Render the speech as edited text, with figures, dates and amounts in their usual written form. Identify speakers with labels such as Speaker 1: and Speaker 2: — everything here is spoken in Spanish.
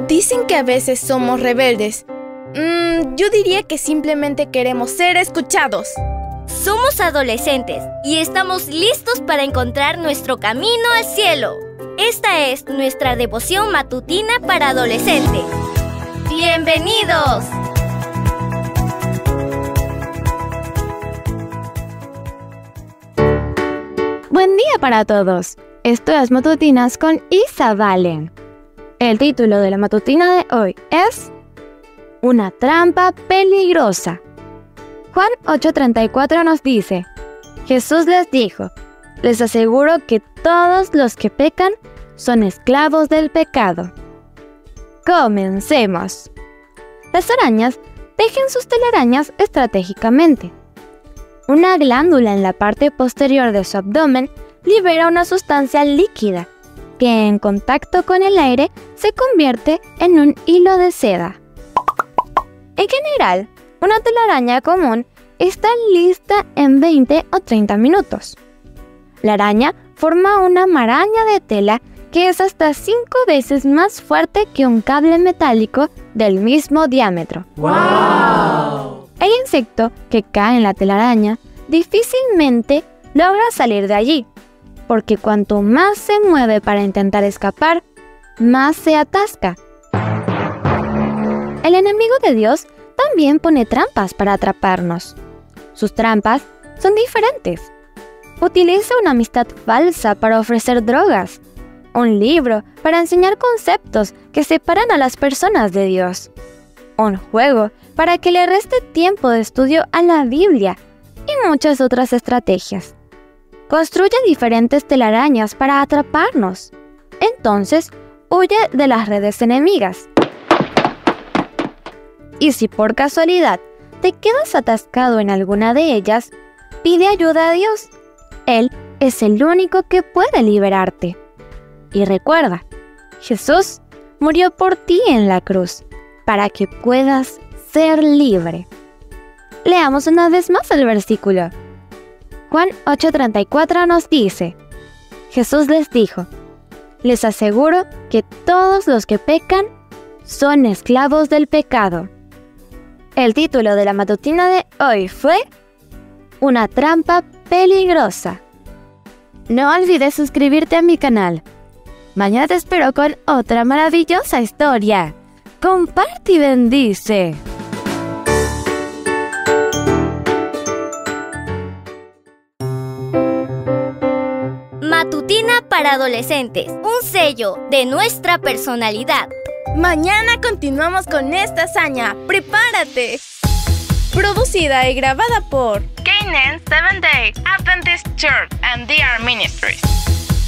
Speaker 1: Dicen que a veces somos rebeldes. Yo diría que simplemente queremos ser escuchados.
Speaker 2: Somos adolescentes y estamos listos para encontrar nuestro camino al cielo. Esta es nuestra devoción matutina para adolescentes. ¡Bienvenidos!
Speaker 3: Buen día para todos. Esto es Matutinas con Isa Valen. El título de la matutina de hoy es Una trampa peligrosa. Juan 8:34 nos dice: Jesús les dijo: les aseguro que todos los que pecan son esclavos del pecado. Comencemos. Las arañas tejen sus telarañas estratégicamente. Una glándula en la parte posterior de su abdomen libera una sustancia líquida que en contacto con el aire se convierte en un hilo de seda. En general, una telaraña común está lista en 20 o 30 minutos. La araña forma una maraña de tela que es hasta 5 veces más fuerte que un cable metálico del mismo diámetro. ¡Wow! El insecto que cae en la telaraña difícilmente logra salir de allí, porque cuanto más se mueve para intentar escapar, más se atasca. El enemigo de Dios también pone trampas para atraparnos. Sus trampas son diferentes. Utiliza una amistad falsa para ofrecer drogas, un libro para enseñar conceptos que separan a las personas de Dios, un juego para que le reste tiempo de estudio a la Biblia y muchas otras estrategias. Construye diferentes telarañas para atraparnos. Entonces, huye de las redes enemigas. Y si por casualidad te quedas atascado en alguna de ellas, pide ayuda a Dios. Él es el único que puede liberarte. Y recuerda, Jesús murió por ti en la cruz, para que puedas ser libre. Leamos una vez más el versículo. Juan 8:34 nos dice: Jesús les dijo: les aseguro que todos los que pecan son esclavos del pecado. El título de la matutina de hoy fue Una trampa peligrosa. No olvides suscribirte a mi canal. Mañana te espero con otra maravillosa historia. Comparte y bendice.
Speaker 2: Matutina para adolescentes, un sello de nuestra personalidad.
Speaker 1: Mañana continuamos con esta hazaña. ¡Prepárate! Producida y grabada por Canaan Seventh-day Adventist Church and DR Ministries.